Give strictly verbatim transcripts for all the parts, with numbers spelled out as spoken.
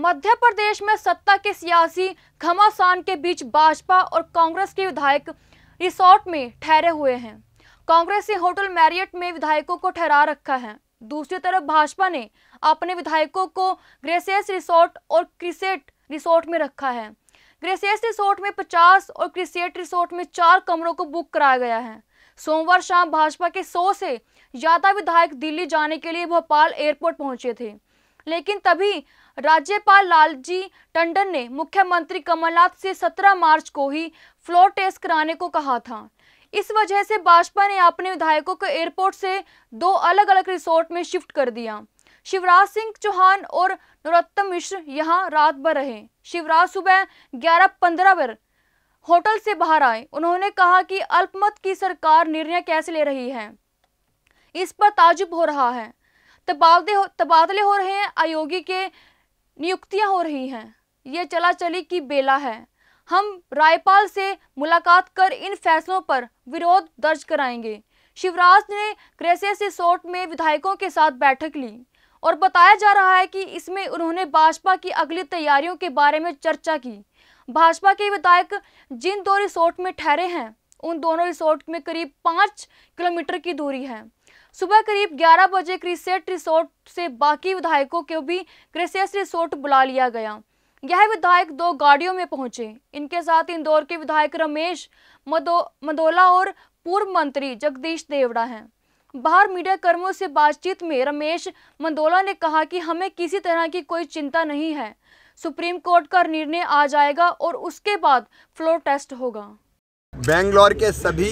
मध्य प्रदेश में सत्ता के सियासी घमासान के बीच भाजपा और कांग्रेस के विधायक रिसोर्ट में ठहरे हुए हैं। कांग्रेस ने होटल मैरियट में विधायकों को ठहरा रखा है। दूसरी तरफ भाजपा ने अपने विधायकों को ग्रेसेस रिसोर्ट और क्रिसेट रिसोर्ट में रखा है। ग्रेसेस रिसोर्ट में पचास और क्रिसेट रिसोर्ट में चार कमरों को बुक कराया गया है। सोमवार शाम भाजपा के सौ से ज्यादा विधायक दिल्ली जाने के लिए भोपाल एयरपोर्ट पहुंचे थे, लेकिन तभी राज्यपाल लालजी टंडन ने मुख्यमंत्री कमलनाथ से सत्रह मार्च को ही फ्लोर टेस्ट कराने को कहा था। इस वजह से भाजपा ने अपने विधायकों को एयरपोर्ट से दो अलग अलग रिसोर्ट में शिफ्ट कर दिया। शिवराज सिंह चौहान और नरोत्तम मिश्र यहां रात भर रहे। शिवराज सुबह ग्यारह पंद्रह पर होटल से बाहर आए। उन्होंने कहा कि अल्पमत की सरकार निर्णय कैसे ले रही है, इस पर ताजुब हो रहा है। तबादले हो, तबादले हो रहे हैं, आयोगी के नियुक्तियां हो रही हैं। ये चला चली की बेला है। हम राज्यपाल से मुलाकात कर इन फैसलों पर विरोध दर्ज कराएंगे। शिवराज ने ग्रेसेस रिसोर्ट में विधायकों के साथ बैठक ली और बताया जा रहा है कि इसमें उन्होंने भाजपा की अगली तैयारियों के बारे में चर्चा की। भाजपा के विधायक जिन दो रिसोर्ट में ठहरे हैं, उन दोनों रिसोर्ट में करीब पाँच किलोमीटर की दूरी है। सुबह करीब ग्यारह बजे क्रिसेट रिसोर्ट से बाकी विधायकों को भी ग्रेसेस रिसोर्ट बुला लिया गया। यह विधायक दो गाड़ियों में पहुंचे। इनके साथ इंदौर के विधायक रमेश मदो मंदोला और पूर्व मंत्री जगदीश देवड़ा हैं। बाहर मीडिया कर्मियों से बातचीत में रमेश मंदोला ने कहा कि हमें किसी तरह की कोई चिंता नहीं है। सुप्रीम कोर्ट का निर्णय आ जाएगा और उसके बाद फ्लोर टेस्ट होगा। बेंगलोर के सभी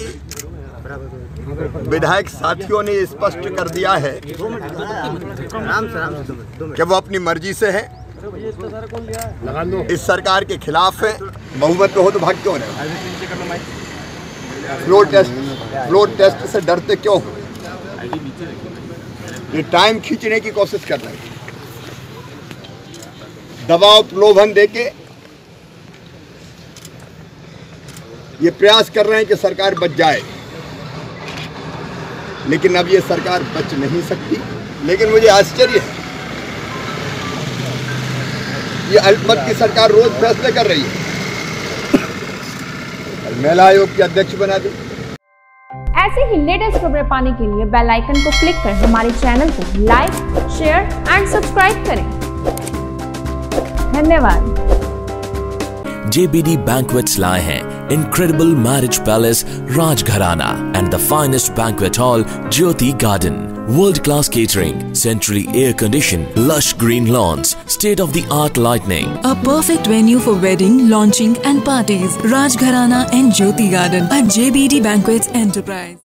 विधायक साथियों ने स्पष्ट कर दिया है कि वो अपनी मर्जी से है, इस सरकार के खिलाफ है। बहुमत में हो तो भाग क्यों नहीं? फ्लोर टेस्ट फ्लोर टेस्ट से डरते क्यों हो? ये टाइम खींचने की कोशिश कर रहे हैं, दबाव प्रलोभन देके ये प्रयास कर रहे हैं कि सरकार बच जाए, लेकिन अब ये सरकार बच नहीं सकती। लेकिन मुझे आश्चर्य है, ये अल्पमत की सरकार रोज फैसले कर रही है। महिला आयोग की अध्यक्ष बना दी। ऐसे ही लेटेस्ट खबरें पाने के लिए बेल आइकन को क्लिक कर हमारे चैनल को लाइक, शेयर एंड सब्सक्राइब करें। धन्यवाद। J B D Banquets लाए हैं incredible marriage palace Rajgharana and the finest banquet hall Jyoti Garden. World-class catering, centrally air-conditioned, lush green lawns, state-of-the-art lighting. A perfect venue for wedding, launching and parties. Rajgharana and Jyoti Garden at J B D Banquets Enterprise.